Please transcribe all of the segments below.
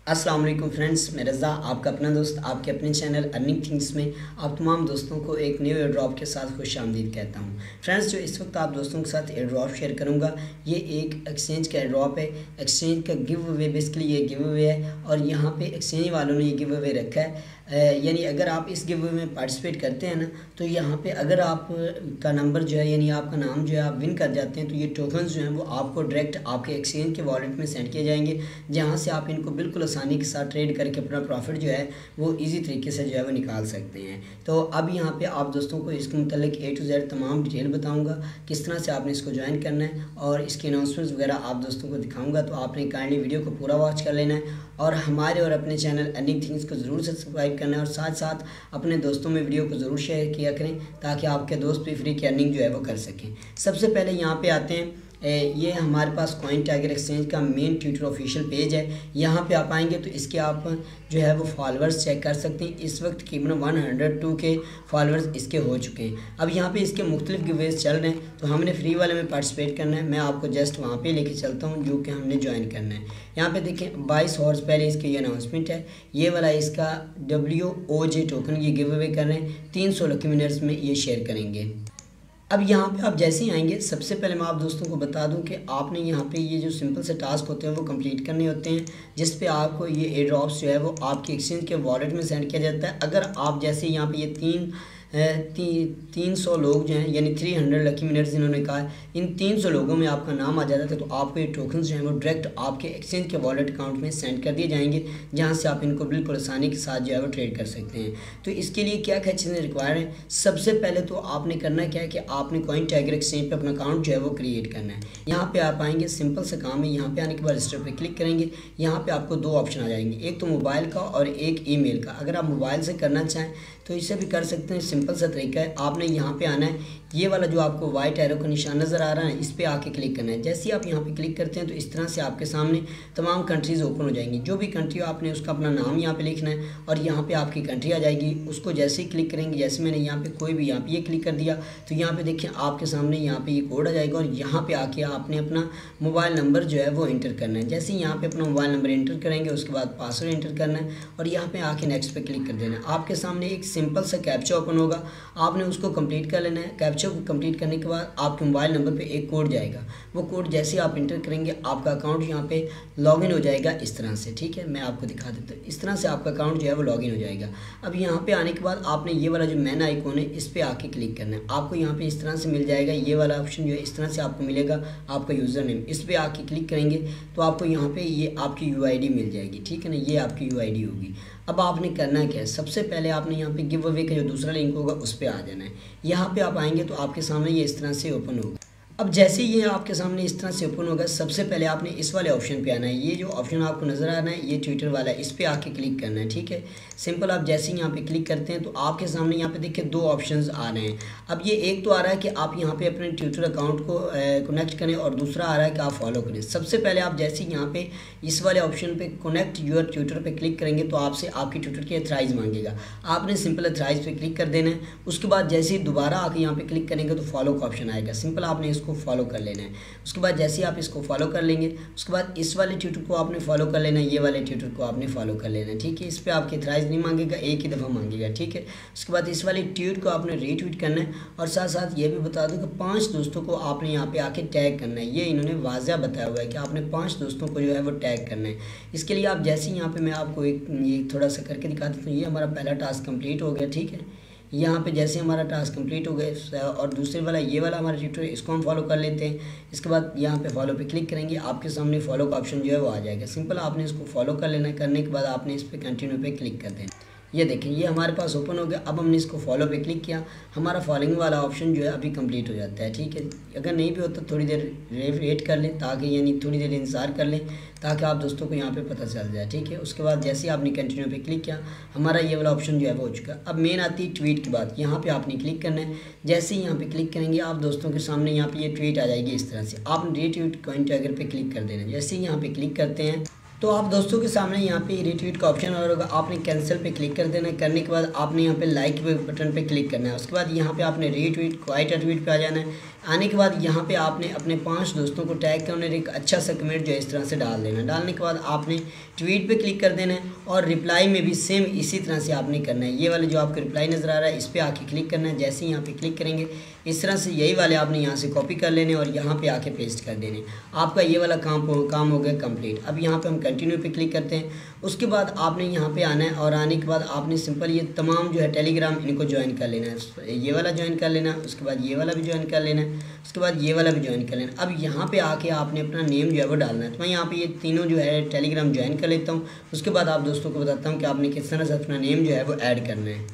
अस्सलाम वालेकुम फ्रेंड्स, मैं रज़ा आपका अपना दोस्त आपके अपने चैनल अर्निंग थिंग्स में आप तमाम दोस्तों को एक न्यू एयर ड्रॉप के साथ खुश आमदीद कहता हूँ। फ्रेंड्स, जो इस वक्त आप दोस्तों के साथ एयर ड्रॉप शेयर करूँगा ये एक एक्सचेंज का एयर ड्रॉप है। एक्सचेंज का गिव अवे बेसिकली ये गिव अवे है और यहाँ पे एक्सचेंज वालों ने ये गिव अवे रखा है। यानी अगर आप इस गिव अवे में पार्टिसिपेट करते हैं ना, तो यहाँ पे अगर आप का नंबर जो है यानी आपका नाम जो है आप विन कर जाते हैं तो ये टोकन्स जो हैं वो आपको डायरेक्ट आपके एक्सचेंज के वॉलेट में सेंड किए जाएंगे, जहाँ से आप इनको बिल्कुल आसानी के साथ ट्रेड करके अपना प्रॉफिट जो है वो इजी तरीके से जो है वो निकाल सकते हैं। तो अब यहाँ पे आप दोस्तों को इसके मतलब A to Z तमाम डिटेल बताऊँगा किस तरह से आपने इसको ज्वाइन करना है और इसके अनाउंसमेंट्स वगैरह आप दोस्तों को दिखाऊँगा। तो आपने काइंडली वीडियो को पूरा वॉच कर लेना है और हमारे और अपने चैनल अर्निंग थिंग्स को ज़रूर सब्सक्राइब करना है और साथ साथ अपने दोस्तों में वीडियो को ज़रूर शेयर किया करें ताकि आपके दोस्त भी फ्री की अर्निंग जो है वो कर सकें। सबसे पहले यहाँ पे आते हैं, ये हमारे पास कॉइन टाइगर एक्सचेंज का मेन ट्विटर ऑफिशियल पेज है। यहाँ पे आप आएंगे तो इसके आप जो है वो फॉलोअर्स चेक कर सकते हैं। इस वक्त तकरीबन 102 के फॉलोअर्स इसके हो चुके हैं। अब यहाँ पे इसके मुख्तलिफ गिवेज चल रहे हैं तो हमने फ्री वाले में पार्टिसिपेट करना है। मैं आपको जस्ट वहाँ पे लेके चलता हूँ जो कि हमने ज्वाइन करना है। यहाँ पे देखें 22 हॉर्स पहले इसके ये अनाउंसमेंट है। ये वाला इसका WOJ टोकन ये गिव अवे कर रहे हैं, 300 लकी विनर्स में ये शेयर करेंगे। अब यहाँ पे आप जैसे ही आएंगे, सबसे पहले मैं आप दोस्तों को बता दूं कि आपने यहाँ पे ये जो सिंपल से टास्क होते हैं वो कंप्लीट करने होते हैं, जिस पे आपको ये एयर ड्रॉप्स जो है वो आपके एक्सचेंज के वॉलेट में सेंड किया जाता है। अगर आप जैसे यहाँ पे ये 300 लोग जो हैं यानी 300 लकी विनर्स इन्होंने कहा है, इन 300 लोगों में आपका नाम आ जाता है तो आपको ये टोकन्स जो हैं वो डायरेक्ट आपके एक्सचेंज के वॉलेट अकाउंट में सेंड कर दिए जाएंगे, जहां से आप इनको बिल्कुल आसानी के साथ जो है वो ट्रेड कर सकते हैं। तो इसके लिए क्या क्या चीज़ें रिक्वायर हैं, सबसे पहले तो आपने करना क्या है कि आपने कॉइन टाइगर एक्सचेंज पर अपना अकाउंट जो है वो क्रिएट करना है। यहाँ पर आप आएंगे, सिंपल सा काम है। यहाँ पर आने के बाद रजिस्टर पर क्लिक करेंगे। यहाँ पर आपको दो ऑप्शन आ जाएंगे, एक तो मोबाइल का और एक ईमेल का। अगर आप मोबाइल से करना चाहें तो इसे भी कर सकते हैं, सिंपल सा तरीका है। आपने यहाँ पे आना है, ये वाला जो आपको वाइट एरो का निशान नज़र आ रहा है इस पर आके क्लिक करना है। जैसे ही आप यहाँ पे क्लिक करते हैं तो इस तरह से आपके सामने तमाम कंट्रीज़ ओपन हो जाएंगी। जो भी कंट्री हो आपने उसका अपना नाम यहाँ पे लिखना है और यहाँ पे आपकी कंट्री आ जाएगी। उसको जैसे ही क्लिक करेंगे, जैसे मैंने यहाँ पे कोई भी यहाँ पे ये क्लिक कर दिया तो यहाँ पे देखिए आपके सामने यहाँ पे ये कोड आ जाएगा और यहाँ पे आके आपने अपना मोबाइल नंबर जो है वो एंटर करना है। जैसे ही यहाँ पे अपना मोबाइल नंबर एंटर करेंगे उसके बाद पासवर्ड एंटर करना है और यहाँ पे आके नेक्स्ट पे क्लिक कर देना है। आपके सामने एक सिंपल सा कैप्चा ओपन होगा, आपने उसको कंप्लीट कर लेना है। कैप्चा को कंप्लीट करने के बाद आपके मोबाइल नंबर पे एक कोड जाएगा, वो कोड जैसे ही आप इंटर करेंगे आपका अकाउंट यहाँ पे लॉगिन हो जाएगा इस तरह से। ठीक है, मैं आपको दिखा देता हूँ। इस तरह से आपका अकाउंट जो है वो लॉगिन हो जाएगा। अब यहाँ पे आने के बाद आपने ये वाला जो मैन आइकॉन है इस पर आके क्लिक करना है। आपको यहाँ पे इस तरह से मिल जाएगा, ये वाला ऑप्शन जो है इस तरह से आपको मिलेगा, आपका यूज़र नेम। इस पर आके क्लिक करेंगे तो आपको यहाँ पे ये आपकी UID मिल जाएगी। ठीक है ना, ये आपकी UID होगी। अब आपने करना क्या है, सबसे पहले आपने यहाँ पे गिव अवे का जो दूसरा लिंक होगा उस पर आ जाना है। यहाँ पे आप आएंगे तो आपके सामने ये इस तरह से ओपन होगा। अब जैसे ये आपके सामने इस तरह से ओपन होगा, सबसे पहले आपने इस वाले ऑप्शन पे आना है। ये जो ऑप्शन आपको नज़र आ रहा है ये ट्विटर वाला है, इस पर आके क्लिक करना है। ठीक है, सिंपल। आप जैसे ही यहाँ पे क्लिक करते हैं तो आपके सामने यहाँ पे देखिए दो ऑप्शंस आ रहे हैं। अब ये एक तो आ रहा है कि आप यहाँ पे अपने ट्विटर अकाउंट को कनेक्ट करें और दूसरा आ रहा है कि आप फॉलो करें। सबसे पहले आप जैसे ही यहाँ पे इस वाले ऑप्शन पे कनेक्ट योर ट्विटर पे क्लिक करेंगे तो आपसे आपकी ट्विटर की एथराइज मांगेगा। आपने सिंपल एथराइज पे क्लिक कर देना है। उसके बाद जैसे ही दोबारा आके यहाँ पे क्लिक करेंगे तो फॉलो का ऑप्शन आएगा, सिंपल आपने इसको फॉलो कर लेना है। उसके बाद जैसे ही आप इसको फॉलो कर लेंगे उसके बाद इस वाले ट्विटर को आपने फॉलो कर लेना है, ये वाले ट्विटर को आपने फॉलो कर लेना है। ठीक है, इस पर आपके एथराइज नहीं मांगेगा, एक ही दफ़ा मांगेगा। ठीक है, उसके बाद इस वाले ट्वीट को आपने रीट्वीट करना है और साथ साथ ये भी बता दूं कि 5 दोस्तों को आपने यहाँ पे आके टैग करना है। ये इन्होंने वाज़ह बताया हुआ है कि आपने 5 दोस्तों को जो है वो टैग करना है। इसके लिए आप जैसे ही यहाँ पे मैं आपको एक ये थोड़ा सा करके दिखा देता हूँ। ये हमारा पहला टास्क कंप्लीट हो गया। ठीक है, यहाँ पे जैसे हमारा टास्क कंप्लीट हो गया और दूसरे वाला ये वाला हमारा ट्विटर, इसको हम फॉलो कर लेते हैं। इसके बाद यहाँ पे फॉलो पे क्लिक करेंगे, आपके सामने फॉलो का ऑप्शन जो है वो आ जाएगा। सिंपल आपने इसको फॉलो कर लेना है। करने के बाद आपने इस पर कंटिन्यू पे क्लिक कर देना। ये देखें ये हमारे पास ओपन हो गया। अब हमने इसको फॉलो पे क्लिक किया, हमारा फॉलोइंग वाला ऑप्शन जो है अभी कंप्लीट हो जाता है। ठीक है, अगर नहीं भी होता थोड़ी देर वेट कर लें, ताकि यानी थोड़ी देर इंतज़ार कर लें ताकि आप दोस्तों को यहाँ पे पता चल जाए। ठीक है, उसके बाद जैसे ही आपने कंटिन्यू पे क्लिक किया हमारा ये वाला ऑप्शन जो है वो हो चुका है। अब मेन आती है ट्वीट की बात, यहाँ पे आपने क्लिक करना है। जैसे ही यहाँ पे क्लिक करेंगे आप दोस्तों के सामने यहाँ पे ये ट्वीट आ जाएगी इस तरह से। आपने रीट्वीट कॉइन टाइगर पे क्लिक कर देना है। जैसे ही यहाँ पे क्लिक करते हैं तो आप दोस्तों के सामने यहाँ पे रिट्वीट का ऑप्शन होगा, आपने कैंसिल पे क्लिक कर देना है। करने के बाद आपने यहाँ पे लाइक बटन पे क्लिक करना है। उसके बाद यहाँ पे आपने रीट्वीट क्वाइट ट्वीट पे आ जाना है। आने के बाद यहाँ पे आपने अपने 5 दोस्तों को टैग कर उन्हें एक अच्छा सा कमेंट जो है इस तरह से डाल देना। डालने के बाद आपने ट्वीट पे क्लिक कर देना है और रिप्लाई में भी सेम इसी तरह से आपने करना है। ये वाले जो आपको रिप्लाई नज़र आ रहा है इस पर आके क्लिक करना है। जैसे ही यहाँ पे क्लिक करेंगे इस तरह से यही वाले आपने यहाँ से कॉपी कर लेने और यहाँ पे आके पेस्ट कर देने। आपका ये वाला काम हो गया कंप्लीट। अब यहाँ पे हम कंटिन्यू पे क्लिक करते हैं। उसके बाद आपने यहाँ पे आना है और आने के बाद आपने सिंपल ये तमाम जो है टेलीग्राम इनको ज्वाइन कर लेना है। ये वाला ज्वाइन कर लेना, उसके बाद ये वाला भी ज्वाइन कर लेना है, उसके बाद ये वाला भी ज्वाइन कर लेना। अब यहाँ पे आके आपने अपना नेम जो है वो डालना है। तो मैं यहाँ पे ये तीनों जो है टेलीग्राम ज्वाइन कर लेता हूँ। उसके बाद आप दोस्तों को बताता हूँ कि आपने किस तरह से अपना नेम जो है वो ऐड करना है।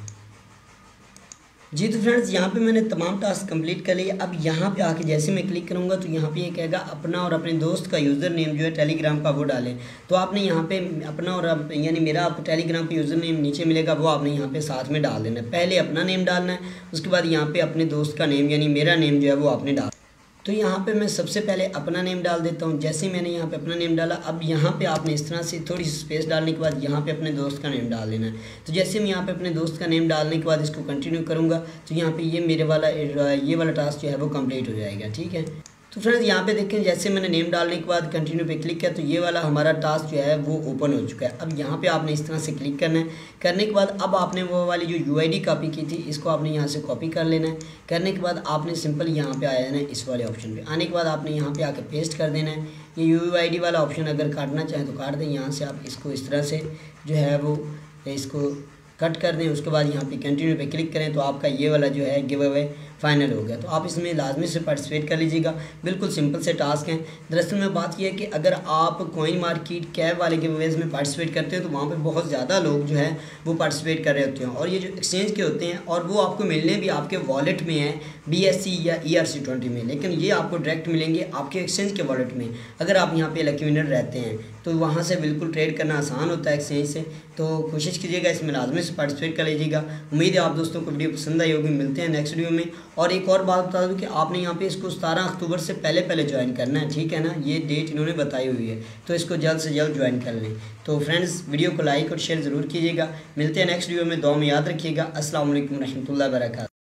जी तो फ्रेंड्स यहाँ पे मैंने तमाम टास्क कंप्लीट कर लिए। अब यहाँ पे आके जैसे मैं क्लिक करूँगा तो यहाँ पे ये कहेगा अपना और अपने दोस्त का यूज़र नेम जो है टेलीग्राम का वो डालें। तो आपने यहाँ पे अपना और यानी मेरा आप टेलीग्राम का यूज़र नेम नीचे मिलेगा वो आपने यहाँ पे साथ में डाल देना है। पहले अपना नेम डालना है, उसके बाद यहाँ पे अपने दोस्त का नेम यानी मेरा नेम जो है वो आपने डाल। तो यहाँ पे मैं सबसे पहले अपना नेम डाल देता हूँ। जैसे मैंने यहाँ पे अपना नेम डाला, अब यहाँ पे आपने इस तरह से थोड़ी सी स्पेस डालने के बाद यहाँ पे अपने दोस्त का नेम डाल देना है। तो जैसे मैं यहाँ पे अपने दोस्त का नेम डालने के बाद इसको कंटिन्यू करूँगा तो यहाँ पे ये वाला टास्क जो है वो कंप्लीट हो जाएगा। ठीक है, तो फ्रेंड्स यहाँ पे देखें जैसे मैंने नेम डालने के बाद कंटिन्यू पे क्लिक किया तो ये वाला हमारा टास्क जो है वो ओपन हो चुका है। अब यहाँ पे आपने इस तरह से क्लिक करना है। करने के बाद अब आपने वो वाली जो यूआईडी कॉपी की थी इसको आपने यहाँ से कॉपी कर लेना है। करने के बाद आपने सिंपल यहाँ पे आया है इस वाले ऑप्शन पे। आने के बाद आपने यहाँ पे आके पेस्ट कर देना है। ये यूआईडी वाला ऑप्शन अगर काटना चाहें तो काट दें। यहाँ से आप इसको इस तरह से जो है वो इसको कट कर दें। उसके बाद यहाँ पे कंटिन्यू पे क्लिक करें तो आपका ये वाला जो है गिव अवे फाइनल हो गया। तो आप इसमें लाजमी से पार्टिसिपेट कर लीजिएगा। बिल्कुल सिंपल से टास्क हैं। दरअसल में बात यह है कि अगर आप कॉइन मार्केट कैब वाले गिव अवेज में पार्टिसिपेट करते हैं तो वहाँ पे बहुत ज़्यादा लोग जो है वो पार्टिसिपेट कर रहे होते हैं और ये जो एक्सचेंज के होते हैं और वो आपको मिलने भी आपके वॉलेट में है BSC या ERC20 में, लेकिन ये आपको डायरेक्ट मिलेंगे आपके एक्सचेंज के वॉलेट में। अगर आप यहाँ पे लकी विनर रहते हैं तो वहाँ से बिल्कुल ट्रेड करना आसान होता है एक्सचेंज से। तो कोशिश कीजिएगा इसमें लाजमी से पार्टिसिपेट कर लीजिएगा। उम्मीद है आप दोस्तों को वीडियो पसंद आई होगी। मिलते हैं नेक्स्ट वीडियो में। और एक और बात बता दूं कि आपने यहाँ पे इसको 17 अक्टूबर से पहले ज्वाइन करना है। ठीक है ना, ये डेट इन्होंने बताई हुई है तो इसको जल्द से जल्द ज्वाइन कर लें। तो फ्रेंड्स वीडियो को लाइक और शेयर ज़रूर कीजिएगा। मिलते हैं नेक्स्ट वीडियो में। दुआ में याद रखिएगा। अस्सलाम वालेकुम रहमतुल्लाहि व बरकातहू।